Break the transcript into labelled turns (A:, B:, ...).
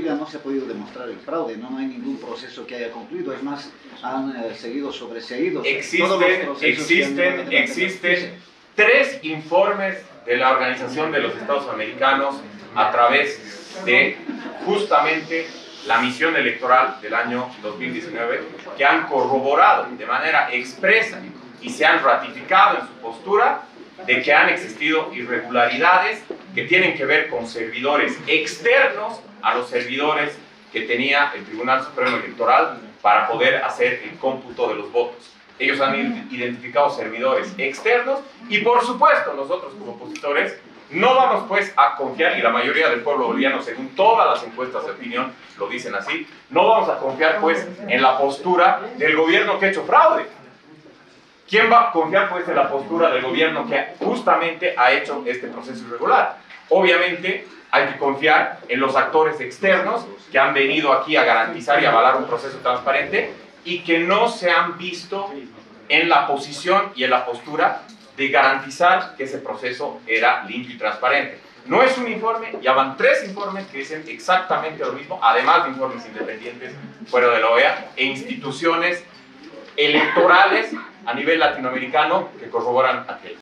A: Bolivia no se ha podido demostrar el fraude, no hay ningún proceso que haya concluido, es más, han seguido sobreseídos.
B: Existen 3 informes de la Organización de los Estados Americanos a través de justamente la misión electoral del año 2019 que han corroborado de manera expresa y se han ratificado en su postura de que han existido irregularidades que tienen que ver con servidores externos a los servidores que tenía el Tribunal Supremo Electoral para poder hacer el cómputo de los votos. Ellos han identificado servidores externos y por supuesto nosotros como opositores no vamos pues a confiar, y la mayoría del pueblo boliviano según todas las encuestas de opinión lo dicen así, no vamos a confiar pues en la postura del gobierno que ha hecho fraude. ¿Quién va a confiar pues en la postura del gobierno que justamente ha hecho este proceso irregular? Obviamente hay que confiar en los actores externos que han venido aquí a garantizar y avalar un proceso transparente y que no se han visto en la posición y en la postura de garantizar que ese proceso era limpio y transparente. No es un informe, ya van 3 informes que dicen exactamente lo mismo, además de informes independientes fuera de la OEA e instituciones electorales a nivel latinoamericano que corroboran aquello.